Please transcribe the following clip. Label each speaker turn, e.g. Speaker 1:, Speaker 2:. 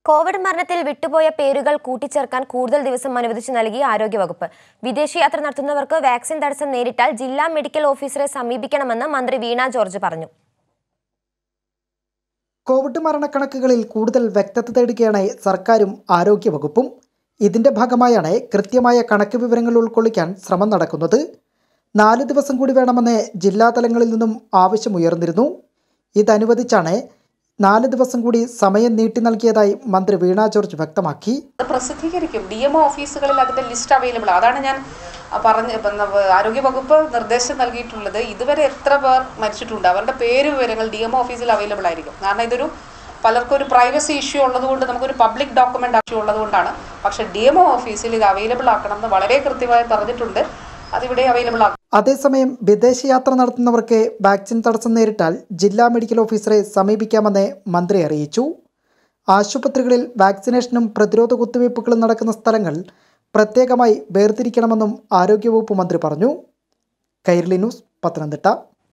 Speaker 1: Covid മരണത്തിൽ വിട്ടുപോയ പേരുകൾ കൂട്ടിച്ചേർക്കാൻ കൂടുതൽ ദിവസം അനുവദിച്ചു നൽകി ആരോഗ്യവകുപ്പ്. വിദേശയാത്ര നടത്തുന്നവർക്ക് വാക്സിൻ തടസ്സം നേരിട്ടാൽ ജില്ലാ മെഡിക്കൽ ഓഫീസറെ സമീപിക്കണമെന്ന് മന്ത്രി വീണ ജോർജ് പറഞ്ഞു.
Speaker 2: കോവിഡ് മരണക്കണക്കുകളിൽ കൂടുതൽ വ്യക്തത തേടുകയാണ് സർക്കാരും ആരോഗ്യവകുപ്പും. ഇതിന്റെ ഭാഗമായാണ് കൃത്യമായ കണക്ക് വിവരങ്ങൾ ഉൾക്കൊള്ളിക്കാൻ ശ്രമം നടക്കുന്നത്. 4 ദിവസം കൂടി വേണമെന്ന് ജില്ലാതലങ്ങളിൽ നിന്നും ആവശ്യമുയർന്നിരുന്നു. ഇതനുവദിച്ചാണ് 4 ദിവസം കൂടി സമയം നീട്ടി നൽകിയതായി മന്ത്രി വീണ ജോർജ് വ്യക്തമാക്കി.
Speaker 3: പ്രസിദ്ധീകരിക്കും. DMO ഓഫീസുകളിൽ അതിന്റെ ലിസ്റ്റ് അവൈലബിൾ. അതാണ് ഞാൻ ആരോഗ്യവകുപ്പ് നിർദ്ദേശം നൽകിയിട്ടുള്ളത്. ഇതുവരെ എത്ര പേർ മരിച്ചിട്ടുണ്ട് അവരുടെ പേര് വിവരങ്ങൾ DMO ഓഫീസിൽ അവൈലബിൾ ആയിരിക്കും. കാരണം ഇതൊരു പലർക്കും ഒരു പ്രൈവസി ഇഷ്യൂ ഉള്ളതുകൊണ്ട് നമുക്കൊരു പബ്ലിക് ഡോക്യുമെന്റ് ഇഷ്യൂ ഉള്ളതുകൊണ്ടാണ്. പക്ഷേ DMO ഓഫീസിൽ ഇത് അവൈലബിൾ ആക്കണമെന്ന് വളരെ കൃത്യമായി പറഞ്ഞിട്ടുണ്ട്. അതിവിടെ അവൈലബിൾ ആക്കും.
Speaker 2: അതേസമയം വിദേശയാത്ര നടത്തുന്നവർക്ക് വാക്സിൻ തടസ്സം നേരിട്ടാൽ ജില്ലാ മെഡിക്കൽ ഓഫീസറെ സമീപിക്കാമെന്ന് മന്ത്രി അറിയിച്ചു. ആശുപത്രികളിൽ വാക്സിനേഷനും പ്രതിരോധ കുത്തിവയ്പ്പുകളും നടക്കുന്ന സ്ഥലങ്ങൾ പ്രത്യേകമായി വേർതിരിക്കണമെന്നും ആരോഗ്യവകുപ്പ് മന്ത്രി പറഞ്ഞു. കൈരളി ന്യൂസ്, പത്തനംതിട്ട.